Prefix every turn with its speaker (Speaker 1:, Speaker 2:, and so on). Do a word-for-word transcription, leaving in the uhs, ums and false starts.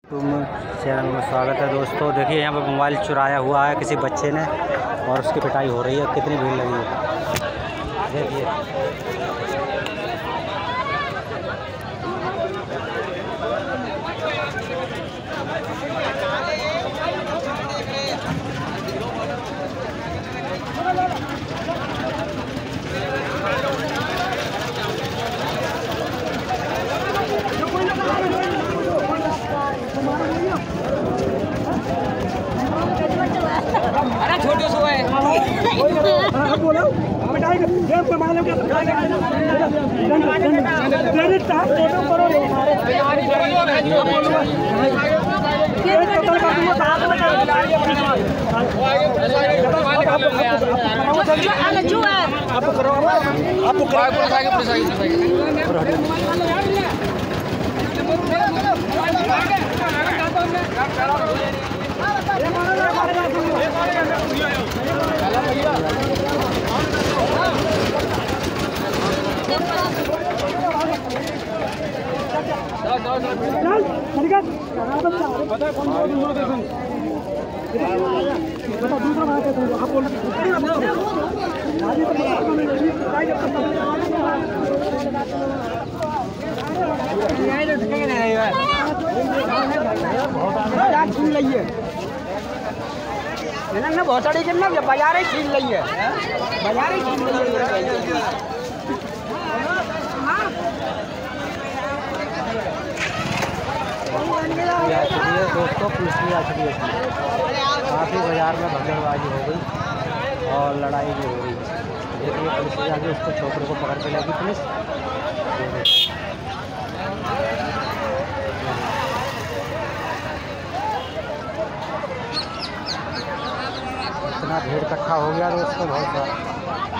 Speaker 1: तुम चैनल में स्वागत है दोस्तों। देखिए यहाँ पर मोबाइल चुराया हुआ है किसी बच्चे ने और उसकी पिटाई हो रही है। कितनी भीड़ लगी है देखिए।
Speaker 2: अरे छोटे सो है बोलो पिटाई गेम पे मालूम क्या क्रेडिट कार्ड फोटो करो ये टोटल का तुम साथ में जो जो है आप करो आप करो पुलिस आएगी पुलिस आएगी बहुत सारी कितना बाजार ही छीन ली है बाजार ही छीन ली है।
Speaker 1: दोस्तों पुलिस भी आ चुकी है। काफ़ी बाजार में भगदड़बाजी हो गई और लड़ाई भी हो रही है। देखिए पुलिस भी आके उसको छोकरे को पकड़ के लेगी पुलिस। इतना भीड़ इकट्ठा हो गया दोस्तों बहुत सारा।